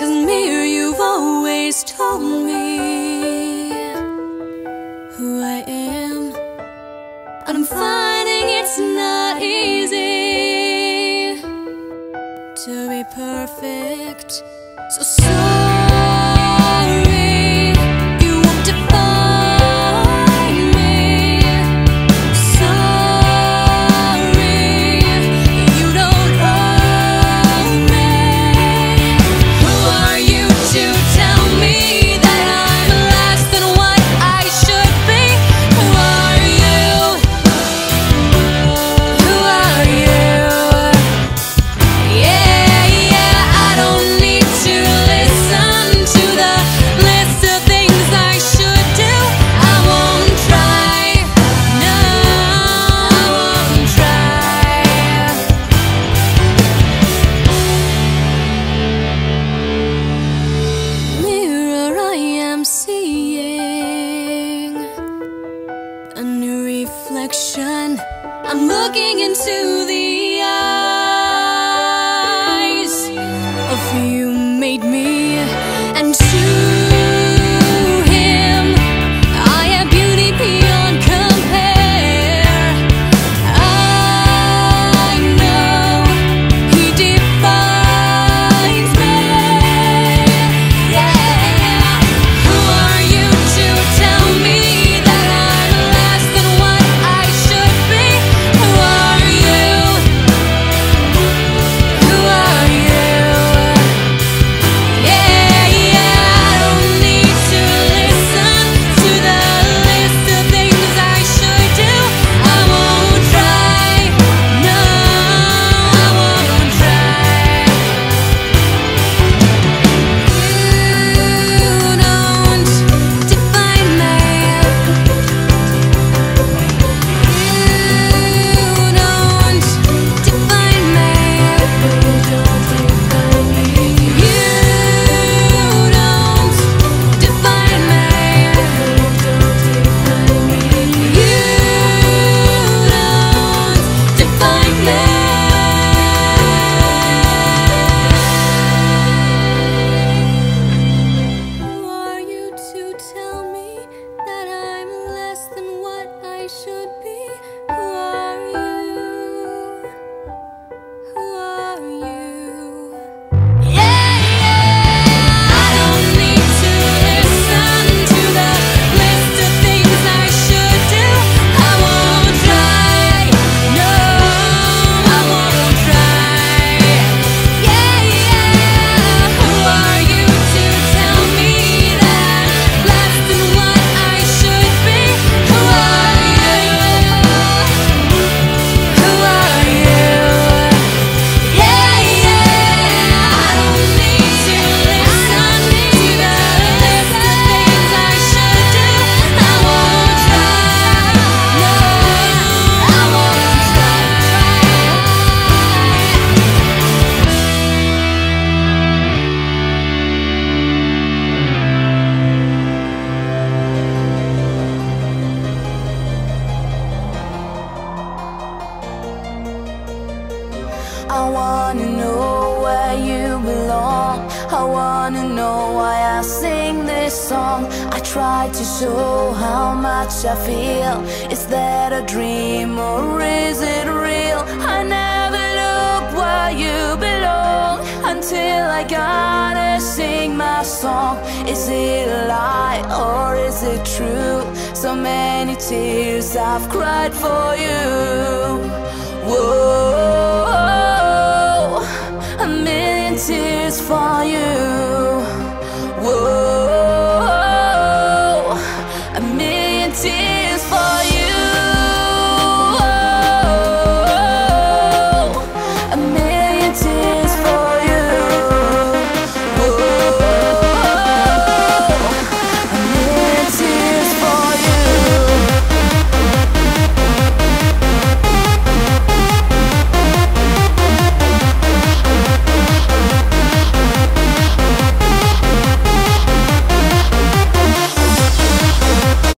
mirror, you've always told me who I am, but I'm finding it's not easy to be perfect. So sorry, you won't define me. Sorry, you don't own me. Who are you to tell me that I'm less than what I should be? Who are you? Who are you? Yeah, I don't need to listen to the list of things I should do. I won't try, no, I won't try. Mirror, I am seeing a new reflection. I'm looking into the eyes of who you made me, and to him I have beauty beyond compare. I know he defines me. Yeah. Who are you to tell me that I'm less than what I should be? Who are you? Who are you? Yeah, I don't need to listen to the list of things I should do. I won't try, no, I won't try. You don't define me. You don't define me. You don't define me. You don't define me. Who are you to tell me that I'm less than what I should be? Who are you? Who are you? Yeah, I don't need to listen to the list of things I should do. I won't try, no, I won't try. Yeah, who are you to tell me that I'm less than what I should be? Who are you? Who are you? Yeah, I don't need to listen to the list of things I should do. I won't try, no, I won't try. I wanna know where you belong. I wanna know why I sing this song. I try to show how much I feel. Is that a dream or is it real? I never look where you belong until I gotta sing my song. Is it a lie or is it true? So many tears I've cried for you. Whoa, a million tears for you. Whoa.